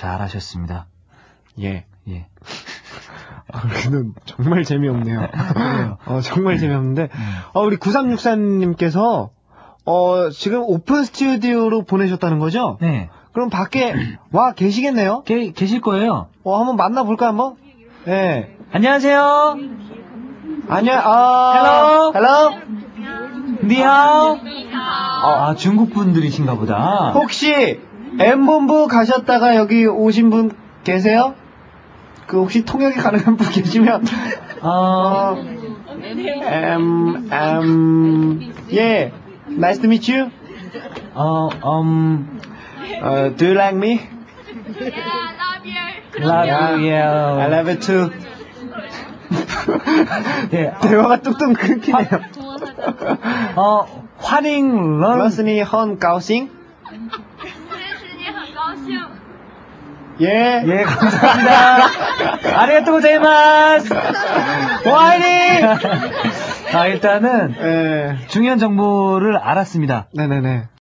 잘하셨습니다. 예. 예. 우리는 정말 재미없네요. 그래요. 정말 재미없는데, 우리 9364님께서, 지금 오픈 스튜디오로 보내셨다는 거죠? 네. 그럼 밖에 와 계시겠네요? 계실 거예요. 한번 만나볼까, 한번? 예. 안녕하세요. 헬로. 니하오. 중국 분들이신가 보다. 혹시 M본부 가셨다가 여기 오신 분 계세요? 혹시 통역이 가능한 분 계시면, 예. Nice to meet you. Do you like me? Love you. I love you too. 예. 대화가 뚝뚝 끊기네요. 화링 런. 我是你很高兴. 예. 예, 감사합니다. 아리가또 고자이마스. 화이팅! 일단은 예. 중요한 정보를 알았습니다. 네네네.